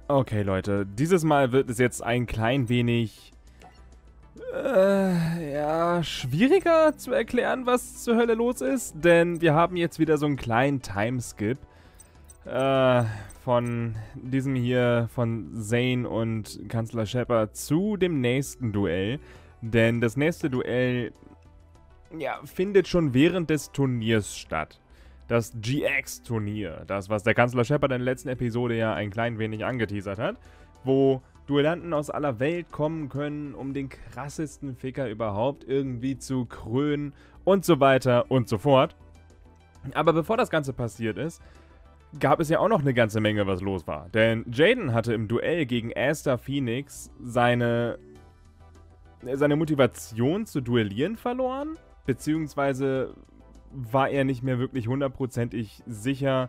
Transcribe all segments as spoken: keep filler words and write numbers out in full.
Okay, Leute, dieses Mal wird es jetzt ein klein wenig, äh, ja, schwieriger zu erklären, was zur Hölle los ist, denn wir haben jetzt wieder so einen kleinen Timeskip, äh, von diesem hier, von Zane und Kanzler Shepard zu dem nächsten Duell, denn das nächste Duell, ja, findet schon während des Turniers statt. Das G X-Turnier, das, was der Kanzler Shepard in der letzten Episode ja ein klein wenig angeteasert hat, wo Duellanten aus aller Welt kommen können, um den krassesten Ficker überhaupt irgendwie zu krönen und so weiter und so fort. Aber bevor das Ganze passiert ist, gab es ja auch noch eine ganze Menge, was los war. Denn Jaden hatte im Duell gegen Aster Phoenix seine, seine Motivation zu duellieren verloren, beziehungsweise war er nicht mehr wirklich hundertprozentig sicher,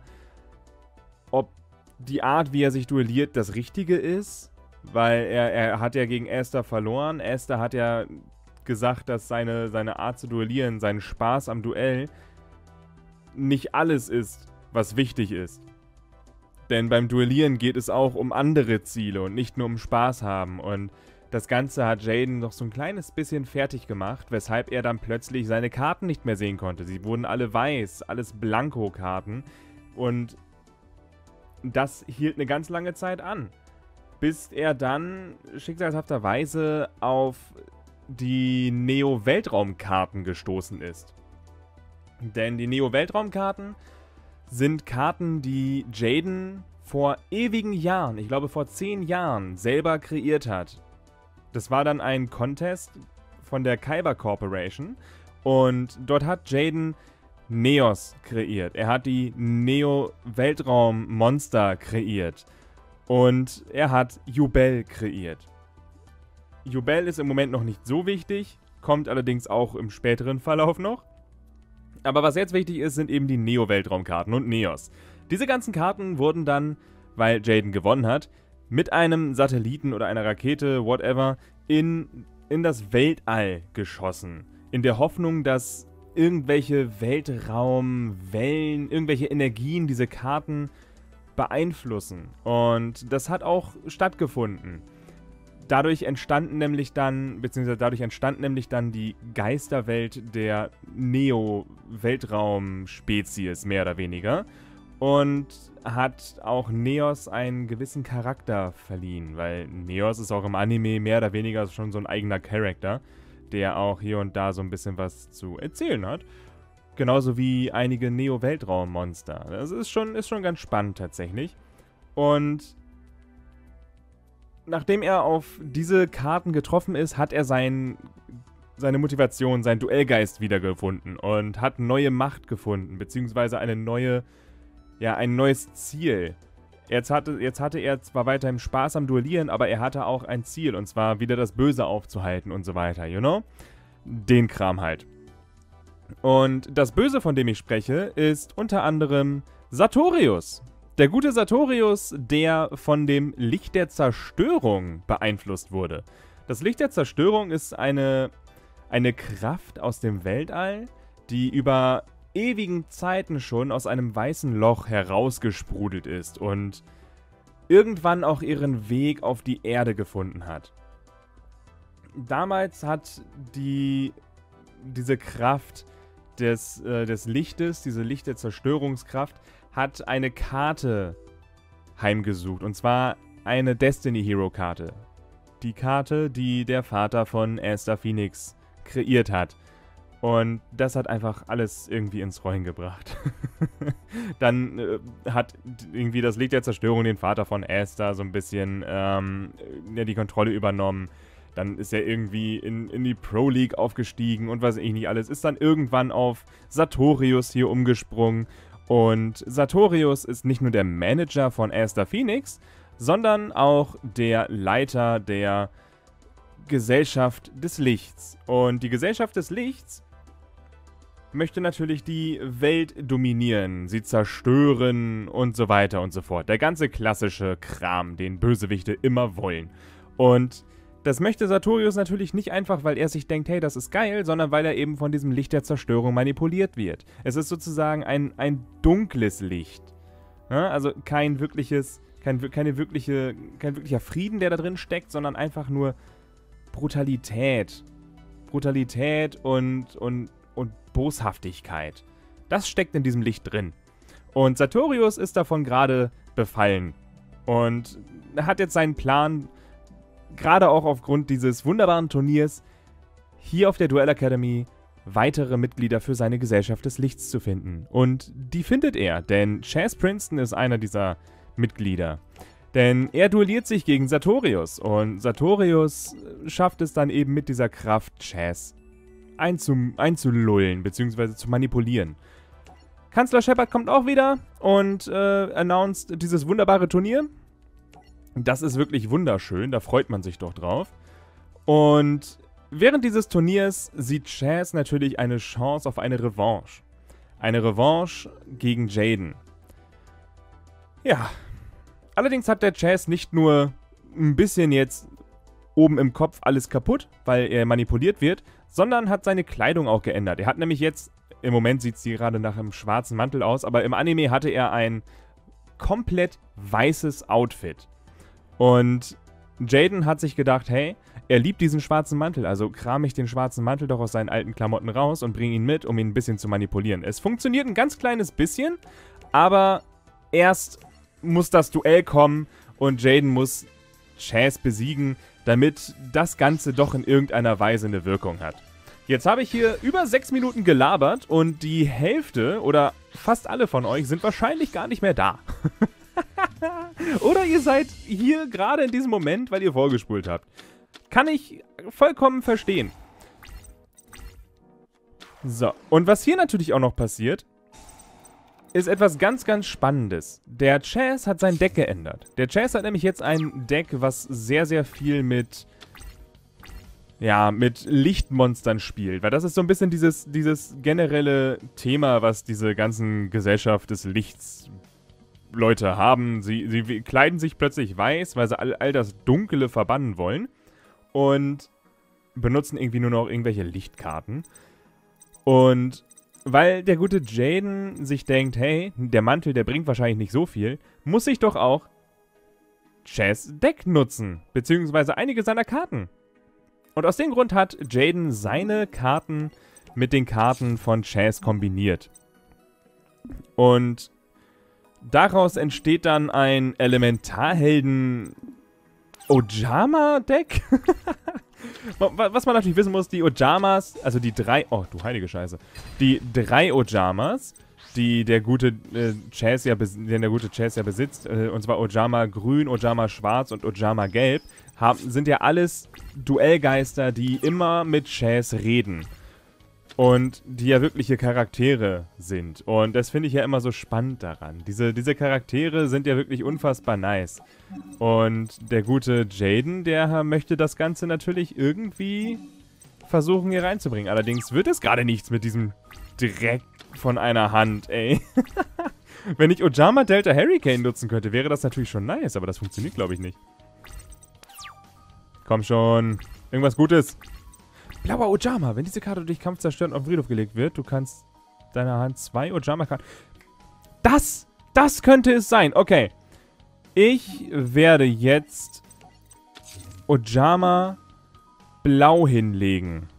ob die Art, wie er sich duelliert, das Richtige ist. Weil er, er hat ja gegen Aster verloren. Aster hat ja gesagt, dass seine, seine Art zu duellieren, sein Spaß am Duell, nicht alles ist, was wichtig ist. Denn beim Duellieren geht es auch um andere Ziele und nicht nur um Spaß haben. Und das Ganze hat Jaden noch so ein kleines bisschen fertig gemacht, weshalb er dann plötzlich seine Karten nicht mehr sehen konnte. Sie wurden alle weiß, alles Blanko-Karten. Und das hielt eine ganz lange Zeit an. Bis er dann schicksalshafterweise auf die Neo-Weltraum-Karten gestoßen ist. Denn die Neo-Weltraum-Karten sind Karten, die Jaden vor ewigen Jahren, ich glaube vor zehn Jahren, selber kreiert hat. Das war dann ein Contest von der Kyber Corporation und dort hat Jaden Neos kreiert. Er hat die Neo-Weltraum-Monster kreiert und er hat Yubel kreiert. Yubel ist im Moment noch nicht so wichtig, kommt allerdings auch im späteren Verlauf noch. Aber was jetzt wichtig ist, sind eben die Neo-Weltraum-Karten und Neos. Diese ganzen Karten wurden dann, weil Jaden gewonnen hat, mit einem Satelliten oder einer Rakete, whatever, in, in das Weltall geschossen. In der Hoffnung, dass irgendwelche Weltraumwellen, irgendwelche Energien diese Karten beeinflussen. Und das hat auch stattgefunden. Dadurch entstanden nämlich dann, beziehungsweise dadurch entstand nämlich dann die Geisterwelt der Neo-Weltraum-Spezies, mehr oder weniger. Und hat auch Neos einen gewissen Charakter verliehen, weil Neos ist auch im Anime mehr oder weniger schon so ein eigener Charakter, der auch hier und da so ein bisschen was zu erzählen hat. Genauso wie einige Neo-Weltraum-Monster. Das ist schon, ist schon ganz spannend tatsächlich. Und nachdem er auf diese Karten getroffen ist, hat er sein, seine Motivation, seinen Duellgeist wiedergefunden und hat neue Macht gefunden, beziehungsweise eine neue, ja, ein neues Ziel. Jetzt hatte, jetzt hatte er zwar weiterhin Spaß am Duellieren, aber er hatte auch ein Ziel, und zwar wieder das Böse aufzuhalten und so weiter, you know? Den Kram halt. Und das Böse, von dem ich spreche, ist unter anderem Sartorius. Der gute Sartorius, der von dem Licht der Zerstörung beeinflusst wurde. Das Licht der Zerstörung ist eine, eine Kraft aus dem Weltall, die über ewigen Zeiten schon aus einem weißen Loch herausgesprudelt ist und irgendwann auch ihren Weg auf die Erde gefunden hat. Damals hat die, diese Kraft des, äh, des Lichtes, diese Licht der Zerstörungskraft, hat eine Karte heimgesucht, und zwar eine Destiny Hero Karte. Die Karte, die der Vater von Aster Phoenix kreiert hat. Und das hat einfach alles irgendwie ins Rollen gebracht. Dann äh, hat irgendwie das Licht der Zerstörung den Vater von Aster so ein bisschen ähm, ja, die Kontrolle übernommen. Dann ist er irgendwie in, in die Pro League aufgestiegen und was ich nicht alles. Ist dann irgendwann auf Sartorius hier umgesprungen. Und Sartorius ist nicht nur der Manager von Aster Phoenix, sondern auch der Leiter der Gesellschaft des Lichts. Und die Gesellschaft des Lichts möchte natürlich die Welt dominieren, sie zerstören und so weiter und so fort. Der ganze klassische Kram, den Bösewichte immer wollen. Und das möchte Sartorius natürlich nicht einfach, weil er sich denkt, hey, das ist geil, sondern weil er eben von diesem Licht der Zerstörung manipuliert wird. Es ist sozusagen ein, ein dunkles Licht. Ja, also kein wirkliches, kein, keine wirkliche, kein wirklicher Frieden, der da drin steckt, sondern einfach nur Brutalität. Brutalität und, und, und Boshaftigkeit. Das steckt in diesem Licht drin. Und Sartorius ist davon gerade befallen. Und hat jetzt seinen Plan, gerade auch aufgrund dieses wunderbaren Turniers, hier auf der Duell Academy weitere Mitglieder für seine Gesellschaft des Lichts zu finden. Und die findet er, denn Chaz Princeton ist einer dieser Mitglieder. Denn er duelliert sich gegen Sartorius und Sartorius schafft es dann eben mit dieser Kraft, Chaz einzu einzulullen bzw. zu manipulieren. Kanzler Shepard kommt auch wieder und äh, announced dieses wunderbare Turnier. Das ist wirklich wunderschön, da freut man sich doch drauf. Und während dieses Turniers sieht Chaz natürlich eine Chance auf eine Revanche. Eine Revanche gegen Jaden. Ja. Allerdings hat der Chaz nicht nur ein bisschen jetzt oben im Kopf alles kaputt, weil er manipuliert wird, sondern hat seine Kleidung auch geändert. Er hat nämlich jetzt, im Moment sieht sie gerade nach einem schwarzen Mantel aus, aber im Anime hatte er ein komplett weißes Outfit. Und Jaden hat sich gedacht, hey, er liebt diesen schwarzen Mantel, also kram ich den schwarzen Mantel doch aus seinen alten Klamotten raus und bringe ihn mit, um ihn ein bisschen zu manipulieren. Es funktioniert ein ganz kleines bisschen, aber erst muss das Duell kommen und Jaden muss Chaz besiegen, damit das Ganze doch in irgendeiner Weise eine Wirkung hat. Jetzt habe ich hier über sechs Minuten gelabert und die Hälfte oder fast alle von euch sind wahrscheinlich gar nicht mehr da. Oder ihr seid hier gerade in diesem Moment, weil ihr vorgespult habt. Kann ich vollkommen verstehen. So, und was hier natürlich auch noch passiert, ist etwas ganz, ganz Spannendes. Der Chaz hat sein Deck geändert. Der Chaz hat nämlich jetzt ein Deck, was sehr, sehr viel mit, ja, mit Lichtmonstern spielt. Weil das ist so ein bisschen dieses, dieses generelle Thema, was diese ganzen Gesellschaft des Lichts Leute haben. Sie, sie kleiden sich plötzlich weiß, weil sie all, all das Dunkle verbannen wollen. Und benutzen irgendwie nur noch irgendwelche Lichtkarten. Und weil der gute Jaden sich denkt, hey, der Mantel, der bringt wahrscheinlich nicht so viel, muss ich doch auch Chaz Deck nutzen, beziehungsweise einige seiner Karten. Und aus dem Grund hat Jaden seine Karten mit den Karten von Chaz kombiniert. Und daraus entsteht dann ein Elementarhelden Ojama-Deck. Was man natürlich wissen muss, die Ojamas, also die drei, oh du heilige Scheiße, die drei Ojamas, die der gute äh, Chaz ja, den der gute Chaz ja besitzt, äh, und zwar Ojama Grün, Ojama Schwarz und Ojama Gelb, haben, sind ja alles Duellgeister, die immer mit Chaz reden. Und die ja wirkliche Charaktere sind. Und das finde ich ja immer so spannend daran. Diese, diese Charaktere sind ja wirklich unfassbar nice. Und der gute Jaden, der möchte das Ganze natürlich irgendwie versuchen hier reinzubringen. Allerdings wird es gerade nichts mit diesem Dreck von einer Hand, ey. Wenn ich Ojama Delta Hurricane nutzen könnte, wäre das natürlich schon nice. Aber das funktioniert, glaube ich, nicht. Komm schon. Irgendwas Gutes. Blauer Ojama. Wenn diese Karte durch Kampf zerstört und auf den Friedhof gelegt wird, du kannst deiner Hand zwei Ojama-Karten... Das! Das könnte es sein. Okay. Ich werde jetzt Ojama blau hinlegen.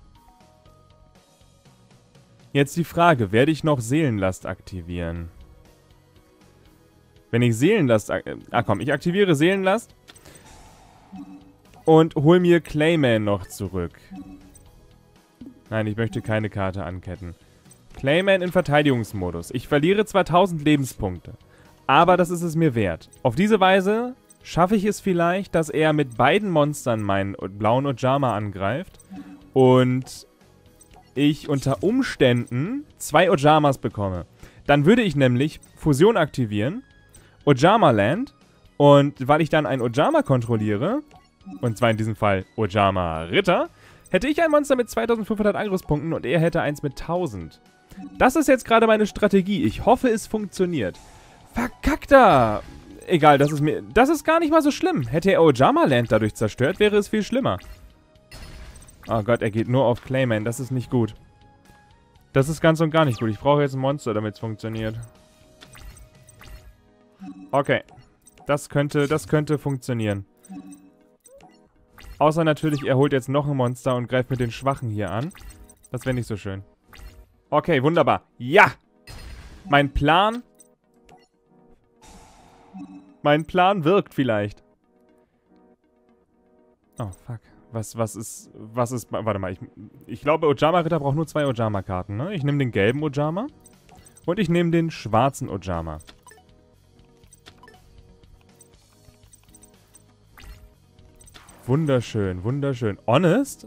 Jetzt die Frage, werde ich noch Seelenlast aktivieren? Wenn ich Seelenlast... Ah komm, ich aktiviere Seelenlast und hol mir Clayman noch zurück. Nein, ich möchte keine Karte anketten. Clayman in Verteidigungsmodus. Ich verliere zwar tausend Lebenspunkte, aber das ist es mir wert. Auf diese Weise schaffe ich es vielleicht, dass er mit beiden Monstern meinen blauen Ojama angreift und ich unter Umständen zwei Ojamas bekomme. Dann würde ich nämlich Fusion aktivieren, Ojama Land, und weil ich dann ein Ojama kontrolliere, und zwar in diesem Fall Ojama Ritter, hätte ich ein Monster mit zweitausendfünfhundert Angriffspunkten und er hätte eins mit tausend. Das ist jetzt gerade meine Strategie. Ich hoffe, es funktioniert. Verkackter! Egal, das ist mir... Das ist gar nicht mal so schlimm. Hätte er Ojama Land dadurch zerstört, wäre es viel schlimmer. Oh Gott, er geht nur auf Clayman. Das ist nicht gut. Das ist ganz und gar nicht gut. Ich brauche jetzt ein Monster, damit es funktioniert. Okay. Das könnte, das könnte funktionieren. Außer natürlich, er holt jetzt noch ein Monster und greift mit den Schwachen hier an. Das wäre nicht so schön. Okay, wunderbar. Ja! Mein Plan... Mein Plan wirkt vielleicht. Oh, fuck. Was, was ist... Was ist... Warte mal, ich, ich glaube, Ojama-Ritter braucht nur zwei Ojama-Karten, ne? Ich nehme den gelben Ojama. Und ich nehme den schwarzen Ojama. Wunderschön, wunderschön. Honest?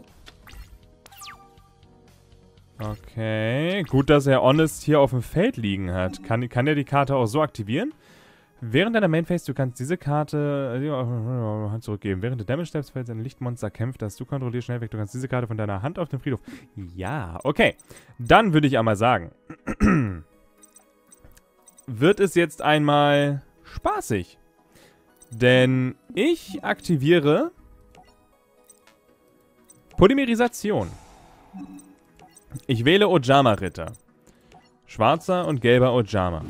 Okay. Gut, dass er Honest hier auf dem Feld liegen hat. Kann, kann er die Karte auch so aktivieren? Während deiner Mainphase, du kannst diese Karte äh, zurückgeben. Während du Damage steppst, falls ein Lichtmonster kämpft, das du kontrollierst, schnell weg. Du kannst diese Karte von deiner Hand auf den Friedhof. Ja, okay. Dann würde ich einmal sagen, wird es jetzt einmal spaßig. Denn ich aktiviere Polymerisation. Ich wähle Ojama-Ritter. Schwarzer und gelber Ojama.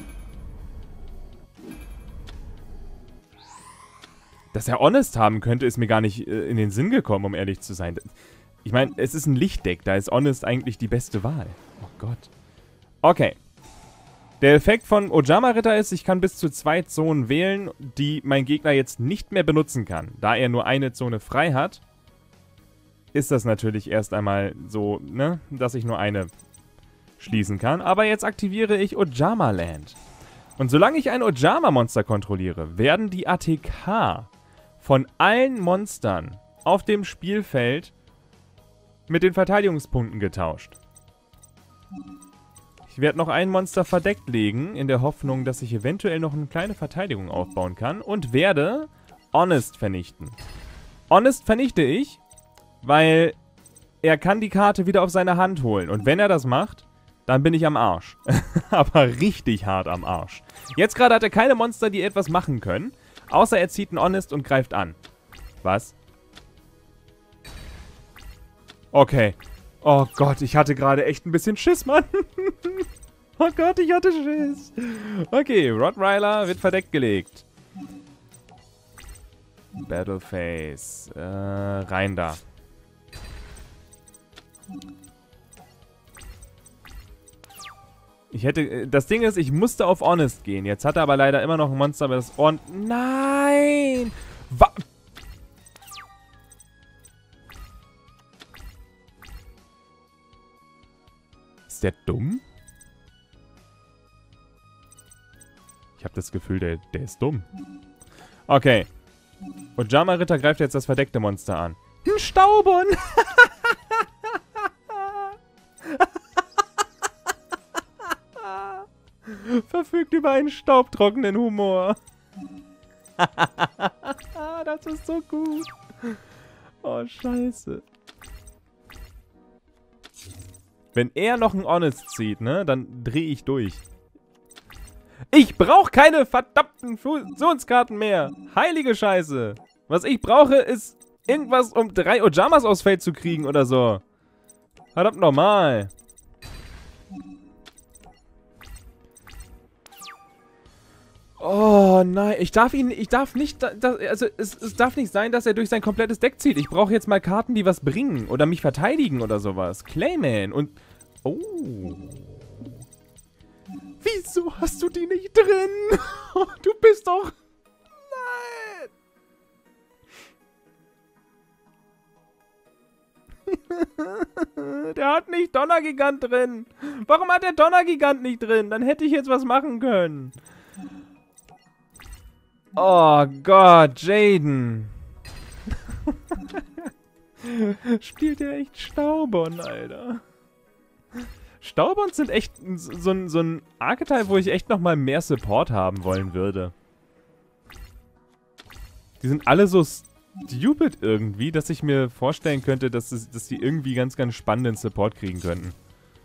Dass er Honest haben könnte, ist mir gar nicht äh, in den Sinn gekommen, um ehrlich zu sein. Ich meine, es ist ein Lichtdeck, da ist Honest eigentlich die beste Wahl. Oh Gott. Okay. Der Effekt von Ojama-Ritter ist, ich kann bis zu zwei Zonen wählen, die mein Gegner jetzt nicht mehr benutzen kann. Da er nur eine Zone frei hat, ist das natürlich erst einmal so, ne, dass ich nur eine schließen kann. Aber jetzt aktiviere ich Ojama-Land. Und solange ich ein Ojama-Monster kontrolliere, werden die A T K von allen Monstern auf dem Spielfeld mit den Verteidigungspunkten getauscht. Ich werde noch ein Monster verdeckt legen, in der Hoffnung, dass ich eventuell noch eine kleine Verteidigung aufbauen kann. Und werde Honest vernichten. Honest vernichte ich, weil er kann die Karte wieder auf seine Hand holen. Und wenn er das macht, dann bin ich am Arsch. Aber richtig hart am Arsch. Jetzt gerade hat er keine Monster, die etwas machen können. Außer er zieht einen Honest und greift an. Was? Okay. Oh Gott, ich hatte gerade echt ein bisschen Schiss, Mann. Oh Gott, ich hatte Schiss. Okay, Rottweiler wird verdeckt gelegt. Battleface. Äh, rein da. Ich hätte... Das Ding ist, ich musste auf Honest gehen. Jetzt hat er aber leider immer noch ein Monster, aber das Ohren... Nein! Wa... Ist der dumm? Ich habe das Gefühl, der, der ist dumm. Okay. Ojama-Ritter greift jetzt das verdeckte Monster an. Ein Staubon! Verfügt über einen staubtrockenen Humor. Das ist so gut. Oh, scheiße. Wenn er noch ein Honest zieht, ne, dann drehe ich durch. Ich brauche keine verdammten Fusionskarten mehr. Heilige Scheiße. Was ich brauche, ist irgendwas, um drei Ojamas aufs Feld zu kriegen oder so. Verdammt normal. Oh nein, ich darf ihn, ich darf nicht, da, also es, es darf nicht sein, dass er durch sein komplettes Deck zieht. Ich brauche jetzt mal Karten, die was bringen oder mich verteidigen oder sowas. Clayman und, oh. Wieso hast du die nicht drin? Du bist doch, nein. Der hat nicht Donnergigant drin. Warum hat der Donnergigant nicht drin? Dann hätte ich jetzt was machen können. Oh Gott, Jaden. Spielt der echt Staubon, Alter. Staubons sind echt so ein, so ein Archetype, wo ich echt nochmal mehr Support haben wollen würde. Die sind alle so stupid irgendwie, dass ich mir vorstellen könnte, dass, es, dass die irgendwie ganz, ganz spannenden Support kriegen könnten.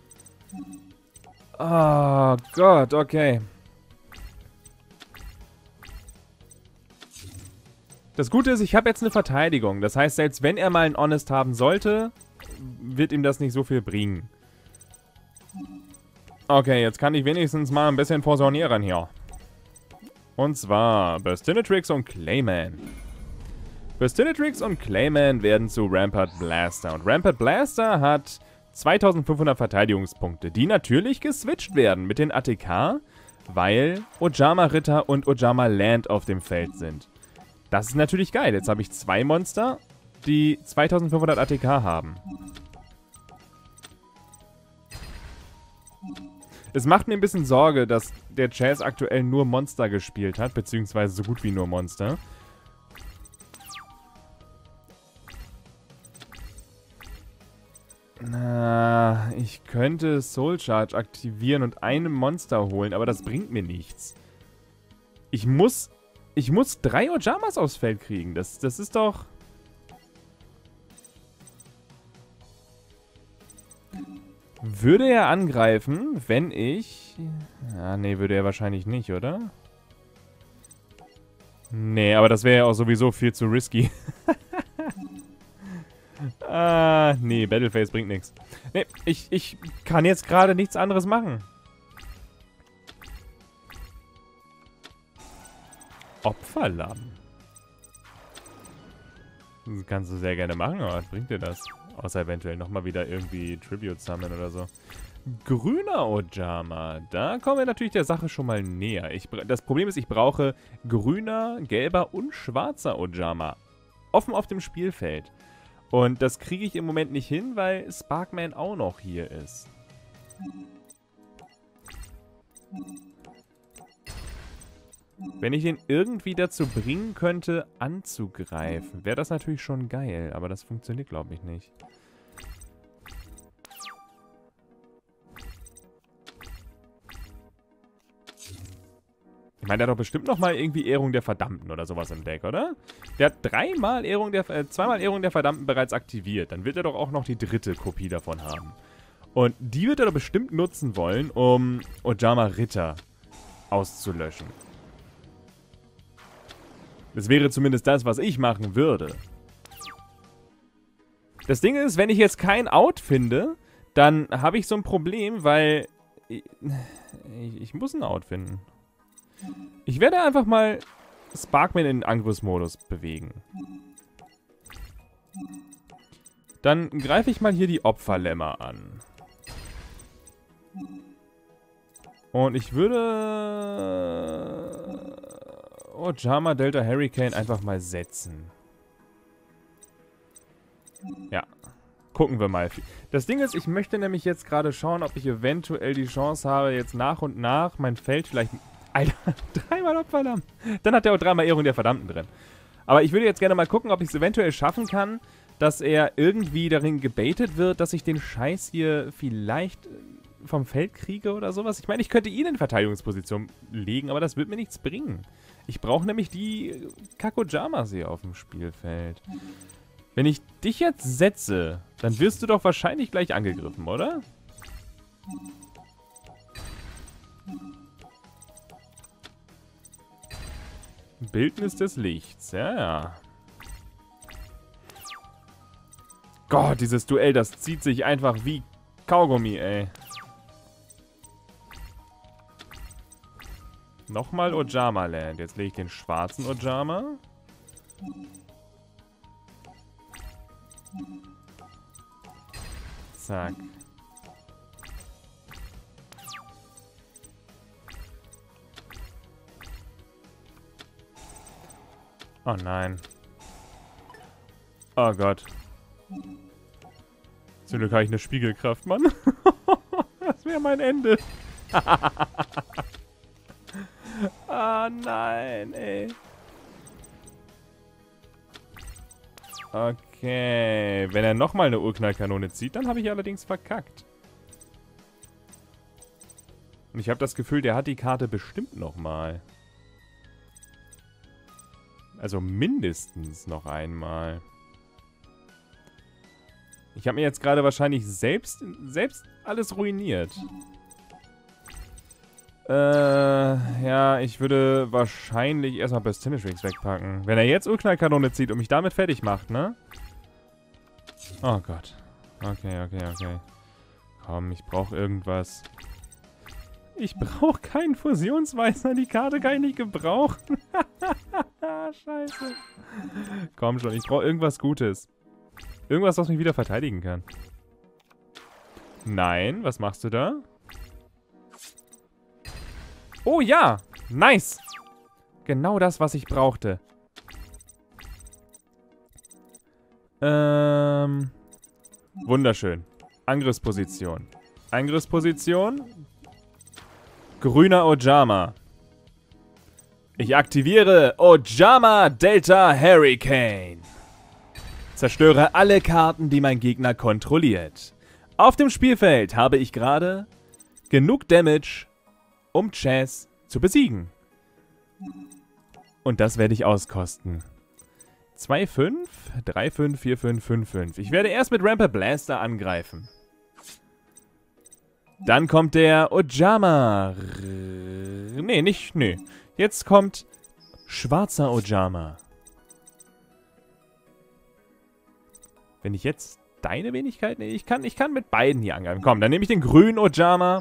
Oh Gott, okay. Das Gute ist, ich habe jetzt eine Verteidigung. Das heißt, selbst wenn er mal einen Honest haben sollte, wird ihm das nicht so viel bringen. Okay, jetzt kann ich wenigstens mal ein bisschen fusionieren hier. Und zwar Burstinatrix und Clayman. Burstinatrix und Clayman werden zu Rampart Blaster. Und Rampart Blaster hat zweitausendfünfhundert Verteidigungspunkte, die natürlich geswitcht werden mit den A T K, weil Ojama Ritter und Ojama Land auf dem Feld sind. Das ist natürlich geil. Jetzt habe ich zwei Monster, die zweitausendfünfhundert A T K haben. Es macht mir ein bisschen Sorge, dass der Chaz aktuell nur Monster gespielt hat, beziehungsweise so gut wie nur Monster. Na, ich könnte Soul Charge aktivieren und einem Monster holen, aber das bringt mir nichts. Ich muss, ich muss drei Ojamas aufs Feld kriegen. Das, das ist doch... Würde er angreifen, wenn ich... Ja, nee, würde er wahrscheinlich nicht, oder? Nee, aber das wäre ja auch sowieso viel zu risky. Ah, nee, Battleface bringt nichts. Nee, ich, ich kann jetzt gerade nichts anderes machen. Opferlamm. Das kannst du sehr gerne machen, aber was bringt dir das? Außer eventuell nochmal wieder irgendwie Tribute Summon oder so. Grüner Ojama. Da kommen wir natürlich der Sache schon mal näher. Ich, das Problem ist, ich brauche grüner, gelber und schwarzer Ojama. Offen auf dem Spielfeld. Und das kriege ich im Moment nicht hin, weil Sparkman auch noch hier ist. Wenn ich ihn irgendwie dazu bringen könnte, anzugreifen, wäre das natürlich schon geil. Aber das funktioniert, glaube ich, nicht. Ich meine, der hat doch bestimmt nochmal irgendwie Ehrung der Verdammten oder sowas im Deck, oder? Der hat dreimal Ehrung der, äh, zweimal Ehrung der Verdammten bereits aktiviert. Dann wird er doch auch noch die dritte Kopie davon haben. Und die wird er doch bestimmt nutzen wollen, um Ojama Ritter auszulöschen. Das wäre zumindest das, was ich machen würde. Das Ding ist, wenn ich jetzt kein Out finde, dann habe ich so ein Problem, weil ich, ich, ich muss ein Out finden. Ich werde einfach mal Sparkman in den Angriffsmodus bewegen. Dann greife ich mal hier die Opferlämmer an. Und ich würde Ojama Delta Hurricane einfach mal setzen. Ja. Gucken wir mal. Das Ding ist, ich möchte nämlich jetzt gerade schauen, ob ich eventuell die Chance habe, jetzt nach und nach mein Feld vielleicht... Alter, dreimal Opferlamm. Dann hat er auch dreimal Ehrung der Verdammten drin. Aber ich würde jetzt gerne mal gucken, ob ich es eventuell schaffen kann, dass er irgendwie darin gebaitet wird, dass ich den Scheiß hier vielleicht vom Feld kriege oder sowas. Ich meine, ich könnte ihn in Verteidigungsposition legen, aber das wird mir nichts bringen. Ich brauche nämlich die Kakojamas hier auf dem Spielfeld. Wenn ich dich jetzt setze, dann wirst du doch wahrscheinlich gleich angegriffen, oder? Bildnis des Lichts, ja, ja. Gott, dieses Duell, das zieht sich einfach wie Kaugummi, ey. Nochmal Ojama Land. Jetzt lege ich den schwarzen Ojama. Zack. Oh nein. Oh Gott. Zum Glück habe ich eine Spiegelkraft, Mann. Das wäre mein Ende. Ah nein, ey. Okay. Wenn er nochmal eine Urknallkanone zieht, dann habe ich allerdings verkackt. Und ich habe das Gefühl, der hat die Karte bestimmt nochmal. Also mindestens noch einmal. Ich habe mir jetzt gerade wahrscheinlich selbst, selbst alles ruiniert. Äh, ja, ich würde wahrscheinlich erstmal Burstinatrix wegpacken. Wenn er jetzt Urknallkanone zieht und mich damit fertig macht, ne? Oh Gott. Okay, okay, okay. Komm, ich brauche irgendwas. Ich brauche keinen Fusionsweißer. Die Karte kann ich nicht gebrauchen. Scheiße. Komm schon, ich brauche irgendwas Gutes. Irgendwas, was mich wieder verteidigen kann. Nein, was machst du da? Oh ja, nice. Genau das, was ich brauchte. Ähm, wunderschön. Angriffsposition. Angriffsposition. Grüner Ojama. Ich aktiviere Ojama Delta Hurricane. Zerstöre alle Karten, die mein Gegner kontrolliert. Auf dem Spielfeld habe ich gerade genug Damage, um Chaz zu besiegen. Und das werde ich auskosten. zwei fünf, drei fünf, vier fünf, fünf fünf. Ich werde erst mit Rampant Blaster angreifen. Dann kommt der Ojama. Nee, nicht, nee. Jetzt kommt schwarzer Ojama. Wenn ich jetzt deine Wenigkeit... Nee, ich kann, ich kann mit beiden hier angreifen. Komm, dann nehme ich den grünen Ojama.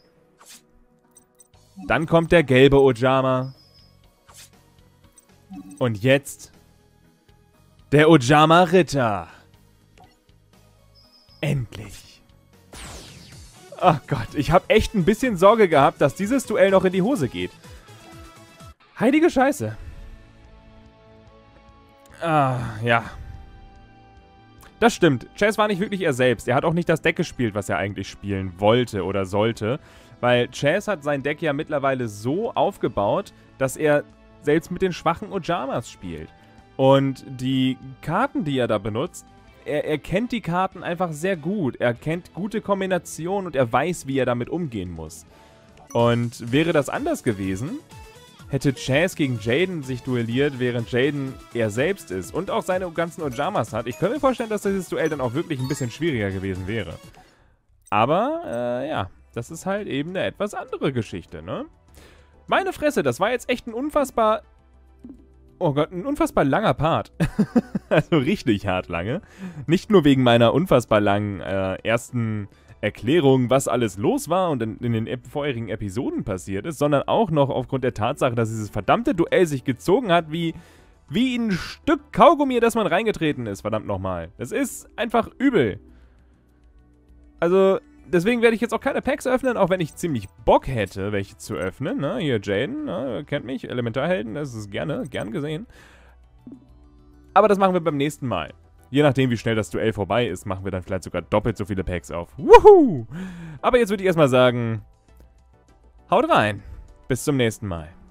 Dann kommt der gelbe Ojama. Und jetzt der Ojama Ritter. Endlich. Ach Gott, ich habe echt ein bisschen Sorge gehabt, dass dieses Duell noch in die Hose geht. Heilige Scheiße. Ah, ja. Das stimmt. Chaz war nicht wirklich er selbst. Er hat auch nicht das Deck gespielt, was er eigentlich spielen wollte oder sollte. Weil Chaz hat sein Deck ja mittlerweile so aufgebaut, dass er selbst mit den schwachen Ojamas spielt. Und die Karten, die er da benutzt, er, er kennt die Karten einfach sehr gut. Er kennt gute Kombinationen und er weiß, wie er damit umgehen muss. Und wäre das anders gewesen, hätte Chaz gegen Jaden sich duelliert, während Jaden er selbst ist und auch seine ganzen Ojamas hat. Ich könnte mir vorstellen, dass dieses Duell dann auch wirklich ein bisschen schwieriger gewesen wäre. Aber, äh, ja, das ist halt eben eine etwas andere Geschichte, ne? Meine Fresse, das war jetzt echt ein unfassbar... Oh Gott, ein unfassbar langer Part. Also richtig hart lange. Nicht nur wegen meiner unfassbar langen äh, ersten Erklärung, was alles los war und in, in den ep vorherigen Episoden passiert ist, sondern auch noch aufgrund der Tatsache, dass dieses verdammte Duell sich gezogen hat wie, wie ein Stück Kaugummi, das man reingetreten ist, verdammt nochmal. Das ist einfach übel. Also... Deswegen werde ich jetzt auch keine Packs öffnen, auch wenn ich ziemlich Bock hätte, welche zu öffnen. Ne? Hier Jaden, ne? Kennt mich, Elementarhelden, das ist gerne, gern gesehen. Aber das machen wir beim nächsten Mal. Je nachdem, wie schnell das Duell vorbei ist, machen wir dann vielleicht sogar doppelt so viele Packs auf. Wuhu! Aber jetzt würde ich erstmal sagen, haut rein. Bis zum nächsten Mal.